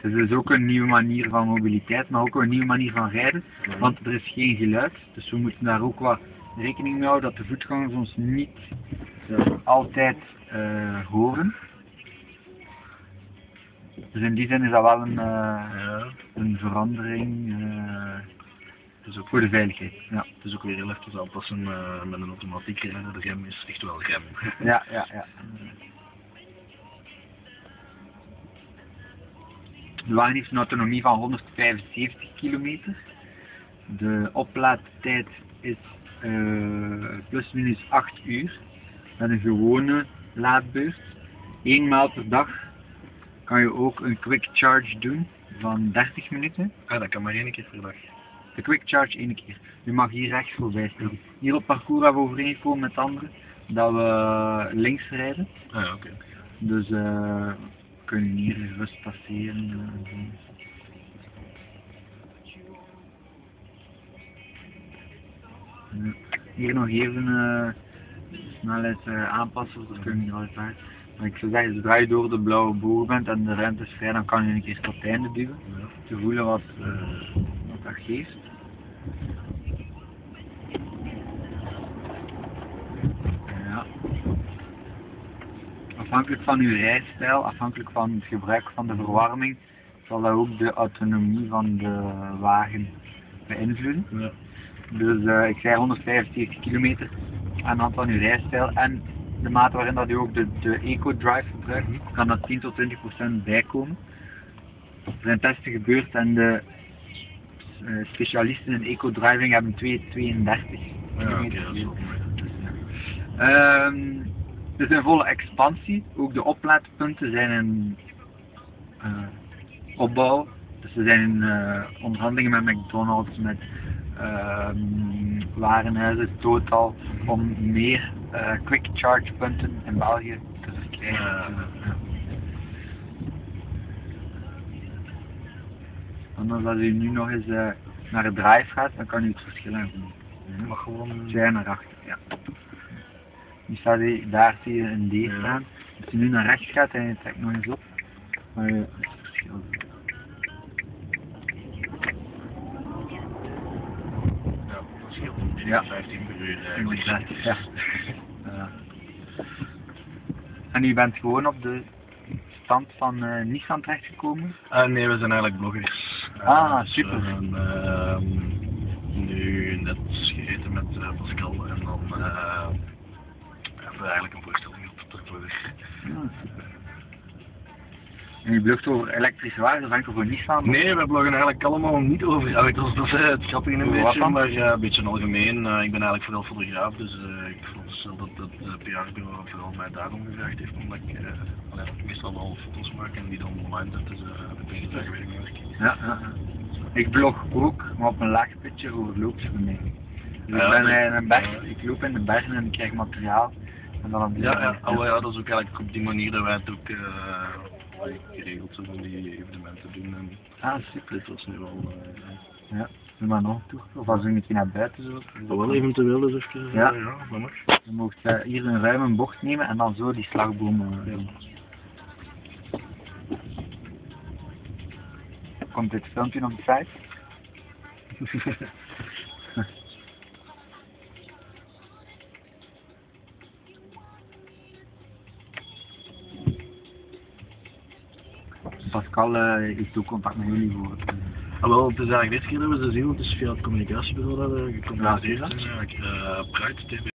Het is dus ook een nieuwe manier van mobiliteit, maar ook een nieuwe manier van rijden, want er is geen geluid. Dus we moeten daar ook wat rekening mee houden dat de voetgangers ons niet altijd horen. Dus in die zin is dat wel een verandering Dus ook voor de veiligheid. Ja. Het is ook weer heel even aanpassen met een automatiek rijden. De rem is echt wel rem. Ja. De wagen heeft een autonomie van 175 kilometer. De oplaadtijd is plus minus 8 uur. Met een gewone laadbeurt. Eenmaal per dag kan je ook een quick charge doen van 30 minuten. Ah, dat kan maar 1 keer per dag. De quick charge 1 keer. Je mag hier rechts voorbij steken. Hier op parcours hebben we overeengekomen met anderen dat we links rijden. Ah ja, oké. Dus we kunnen hier gerust passeren. Hier nog even snelheid aanpassen, dat kunnen we hier altijd uit. Maar ik zou zeggen, zodra je door de blauwe boog bent en de ruimte is vrij, dan kan je een keer tot het einde duwen. Te voelen wat dat geeft. Ja. Afhankelijk van uw rijstijl, afhankelijk van het gebruik van de verwarming, zal dat ook de autonomie van de wagen beïnvloeden. Ja. Dus ik zei 175 kilometer aan de hand van uw rijstijl en de mate waarin dat u ook de eco-drive gebruikt, kan dat 10 tot 20% bijkomen. Er zijn testen gebeurd en de specialisten in eco-driving hebben 232 kilometer. Het is een volle expansie, ook de oplaadpunten zijn in opbouw. Dus we zijn in onderhandelingen met McDonald's, met warenhuizen, Total, om meer quick charge punten in België te verkrijgen. Anders als u nu nog eens naar het drive gaat, dan kan u het verschil zien. Maar gewoon... Zij naar achter, ja. Nu staat hij, daar zie je een D staan. Als je nu naar rechts gaat en je trekt nog eens op, maar je het verschil zien. Ja, dat scheelt 15 per uur eigenlijk. Ja. En u bent gewoon op de stand van Nissan terechtgekomen? Nee, we zijn eigenlijk bloggers. Super. Dus we hebben nu net gegeten met Pascal en dan hebben we eigenlijk een voorstelling op ervoor. En u blogt over elektrische wagens of enkel voor Nissan? Nee, we bloggen eigenlijk allemaal niet over auto's, dat is het grappige een beetje, maar een beetje algemeen. Ik ben eigenlijk vooral fotograaf, dus ik veronderstel dat het PR-bureau vooral mij daarom gevraagd heeft, omdat ik meestal wel foto's maak en die dan online zet, dus ik ben graag weer mee werken. Ja. Ik blog ook, maar op een laag pitje over loops voor mij. Dus ik ben in een berg, ik loop in de bergen en ik krijg materiaal. En dan op die ja, dat is ook eigenlijk op die manier dat wij het ook geregeld zo van die evenementen doen. En super. Dit was nu wel... ja, doe maar nog toe. Of als u een keer naar buiten zo. Wel eventueel dus even... Ja, dat mag. Je mocht hier een ruime bocht nemen en dan zo die slagbomen doen. Komt dit filmpje op de site? Pascal heeft ook contact met jullie voor. Wel, het is eigenlijk dit keer dat we ze zien, want het is via het communicatiebureau dat we gecommuniceerd zijn. Pride TV.